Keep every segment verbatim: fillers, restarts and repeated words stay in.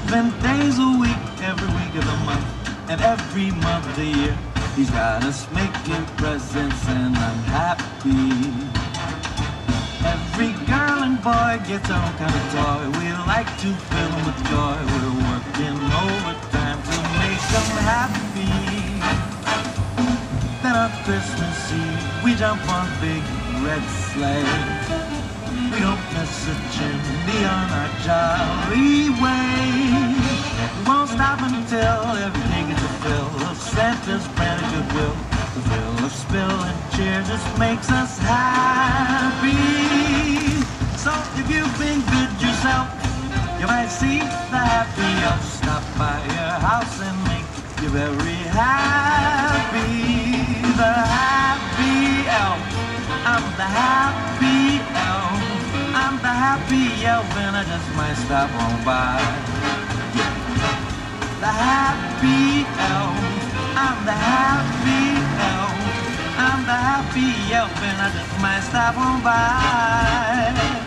seven days a week, every week of the month, and every month of the year. He's got us making presents and I'm happy. Every girl and boy gets their own kind of toy. We like to fill them with joy. We're working overtime to make them happy. Then on Christmas Eve, we jump on big red sleigh. We don't miss a chimney on our jolly way. We won't stop until everything is a fill of Santa's brand of goodwill. The thrill of spill and cheer just makes us happy. So if you've been good yourself, you might see the happy elf stop by your house and make you very happy. The happy elf, I'm the happy elf. I'm the happy elf and I just might stop on by. The happy elf, I'm the happy elf. I'm the happy elf and I just might stop on by.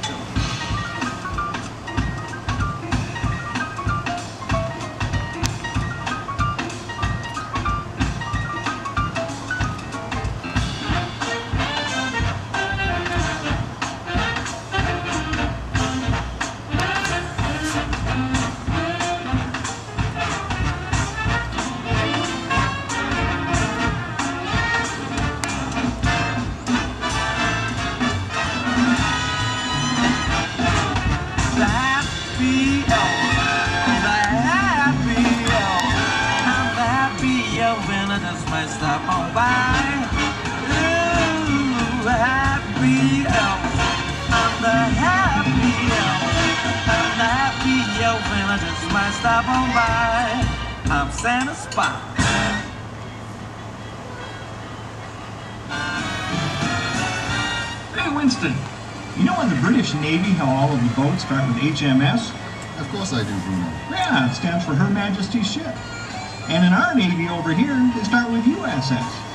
And I just might stop on by. Ooh, happy elf. I'm the happy elf. I'm the happy elf and I just might stop on by. I'm Santa Spot. Hey Winston, you know in the British Navy how all of the boats start with H M S? Of course I do, Bruno. Yeah, it stands for Her Majesty's Ship. And in our Navy over here, they start with U S S.